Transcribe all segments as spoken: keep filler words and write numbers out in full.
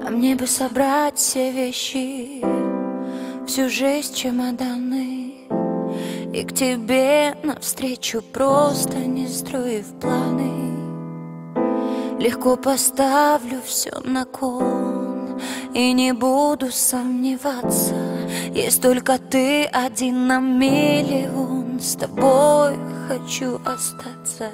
А мне бы собрать все вещи, всю жизнь чемоданы, и к тебе навстречу, просто не строив планы. Легко поставлю все на кон и не буду сомневаться. Есть только ты один на миллион, с тобой хочу остаться.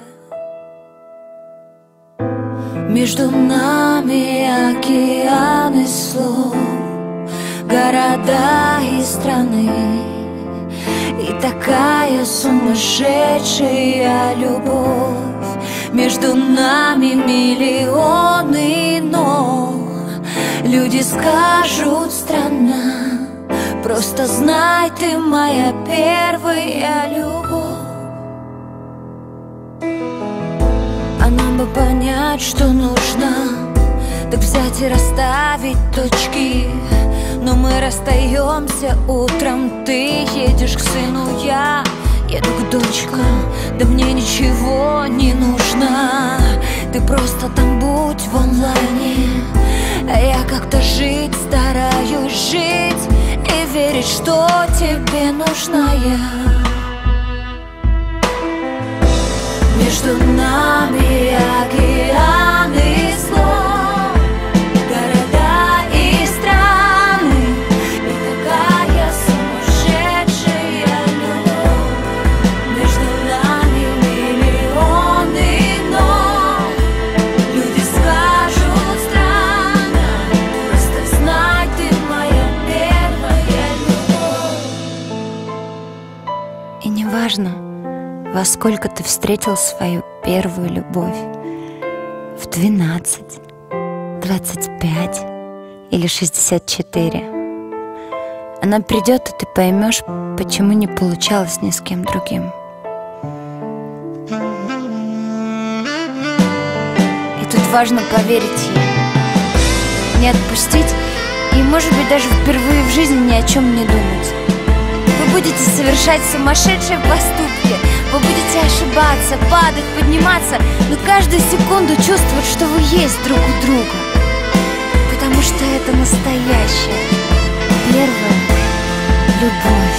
Между нами океаны слов, города и страны, и такая сумасшедшая любовь. Между нами миллионы «но». Люди скажут странно, просто знай, ты моя первая любовь. А нам бы понять, что нужно, так взять и расставить точки. Но мы расстаемся утром, ты едешь к сыну, я еду к дочкам. Да мне ничего не нужно, ты просто там будь в онлайне. А я как-то жить стараюсь, жить и верить, что тебе нужна я. Между нами океаны слов, города и страны, и такая сумасшедшая любовь. Между нами миллионы «но». Люди скажут странно, просто знай, ты моя первая любовь. И неважно, во сколько ты встретил свою первую любовь? В двенадцать, двадцать пять или шестьдесят четыре? Она придет, и ты поймешь, почему не получалось ни с кем другим. И тут важно поверить ей, не отпустить, и, может быть, даже впервые в жизни ни о чем не думать. Вы будете совершать сумасшедшие поступки, вы будете ошибаться, падать, подниматься, но каждую секунду чувствовать, что вы есть друг у друга. Потому что это настоящая первая любовь.